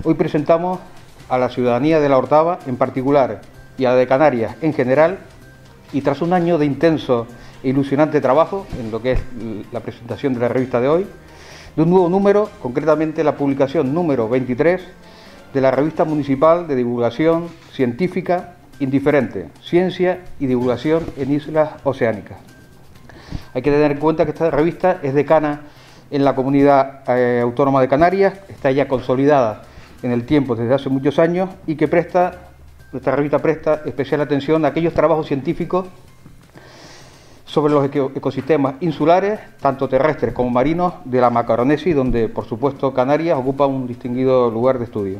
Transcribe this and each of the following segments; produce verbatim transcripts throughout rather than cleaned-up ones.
Hoy presentamos a la ciudadanía de La Orotava en particular y a la de Canarias en general, y tras un año de intenso e ilusionante trabajo en lo que es la presentación de la revista de hoy, de un nuevo número, concretamente la publicación número veintitrés de la revista municipal de divulgación científica Indiferente, Ciencia y Divulgación en Islas Oceánicas. Hay que tener en cuenta que esta revista es decana en la comunidad eh, autónoma de Canarias, está ya consolidada en el tiempo desde hace muchos años y que presta, esta revista presta especial atención a aquellos trabajos científicos sobre los ecosistemas insulares, tanto terrestres como marinos, de la Macaronesia, donde, por supuesto, Canarias ocupa un distinguido lugar de estudio.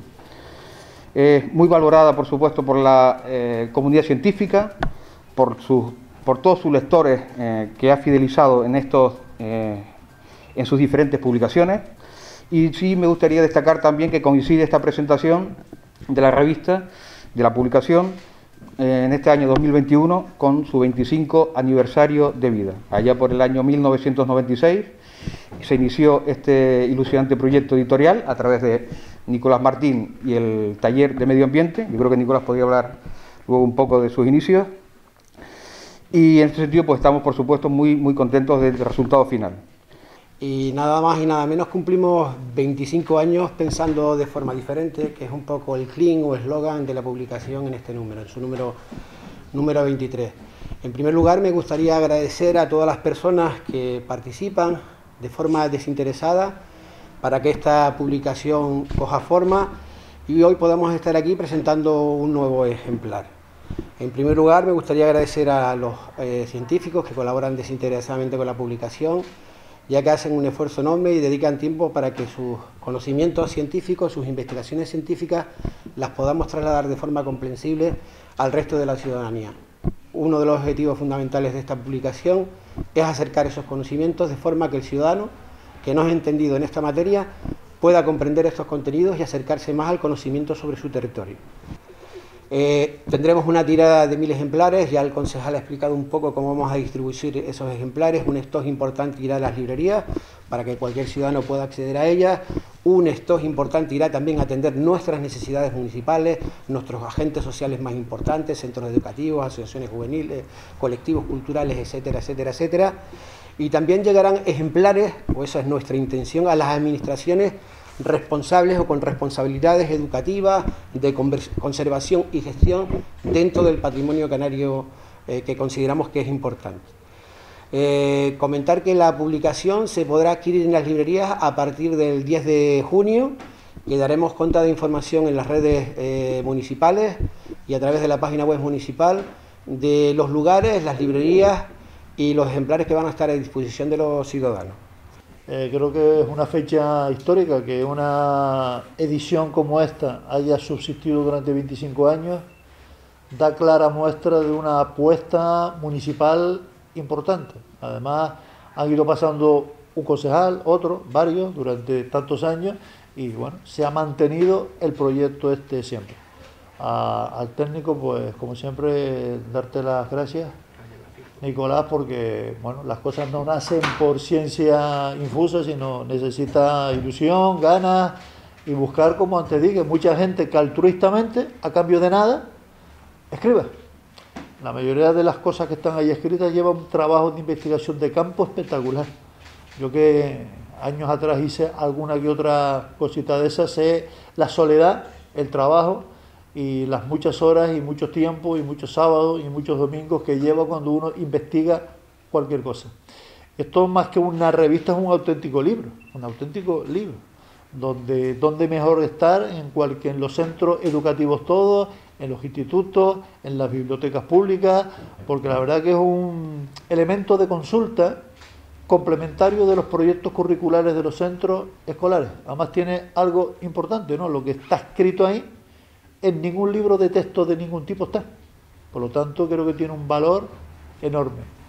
Es muy valorada, por supuesto, por la eh, comunidad científica, por, sus, por todos sus lectores eh, que ha fidelizado en, estos, eh, en sus diferentes publicaciones. Y sí me gustaría destacar también que coincide esta presentación de la revista, de la publicación, eh, en este año dos mil veintiuno, con su veinticinco aniversario de vida. Allá por el año mil novecientos noventa y seis se inició este ilusionante proyecto editorial a través de Nicolás Martín y el taller de medio ambiente. Yo creo que Nicolás podría hablar luego un poco de sus inicios. Y en este sentido, pues estamos, por supuesto, muy, muy contentos del resultado final. Y nada más y nada menos cumplimos veinticinco años pensando de forma diferente, que es un poco el clean o eslogan de la publicación en este número, en su número, número veintitrés. En primer lugar, me gustaría agradecer a todas las personas que participan de forma desinteresada para que esta publicación coja forma y hoy podamos estar aquí presentando un nuevo ejemplar. En primer lugar, me gustaría agradecer a los eh, científicos que colaboran desinteresadamente con la publicación, ya que hacen un esfuerzo enorme y dedican tiempo para que sus conocimientos científicos, sus investigaciones científicas, las podamos trasladar de forma comprensible al resto de la ciudadanía. Uno de los objetivos fundamentales de esta publicación es acercar esos conocimientos de forma que el ciudadano, que no es entendido en esta materia, pueda comprender estos contenidos y acercarse más al conocimiento sobre su territorio. Eh, tendremos una tirada de mil ejemplares, ya el concejal ha explicado un poco cómo vamos a distribuir esos ejemplares. Un stock importante irá a las librerías para que cualquier ciudadano pueda acceder a ellas. Un stock importante irá también a atender nuestras necesidades municipales, nuestros agentes sociales más importantes, centros educativos, asociaciones juveniles, colectivos culturales, etcétera, etcétera, etcétera. Y también llegarán ejemplares, o esa es nuestra intención, a las administraciones responsables o con responsabilidades educativas de conservación y gestión dentro del patrimonio canario eh, que consideramos que es importante. Eh, comentar que la publicación se podrá adquirir en las librerías a partir del diez de junio, que daremos cuenta de información en las redes eh, municipales y a través de la página web municipal de los lugares, las librerías y los ejemplares que van a estar a disposición de los ciudadanos. Eh, creo que es una fecha histórica que una edición como esta haya subsistido durante veinticinco años, da clara muestra de una apuesta municipal importante. Además, han ido pasando un concejal, otro, varios, durante tantos años, y bueno, se ha mantenido el proyecto este siempre. A, al técnico, pues como siempre, darte las gracias, Nicolás, porque bueno, las cosas no nacen por ciencia infusa, sino necesita ilusión, ganas y buscar, como antes dije, mucha gente que altruistamente, a cambio de nada, escribe. La mayoría de las cosas que están ahí escritas llevan un trabajo de investigación de campo espectacular. Yo que años atrás hice alguna que otra cosita de esas, sé la soledad, el trabajo y las muchas horas y mucho tiempo y muchos sábados y muchos domingos que lleva cuando uno investiga cualquier cosa. Esto más que una revista es un auténtico libro, un auténtico libro, donde, donde mejor estar en, cualquier, en los centros educativos todos, en los institutos, en las bibliotecas públicas, porque la verdad que es un elemento de consulta complementario de los proyectos curriculares de los centros escolares. Además tiene algo importante, ¿no? Lo que está escrito ahí en ningún libro de texto de ningún tipo está. Por lo tanto, creo que tiene un valor enorme.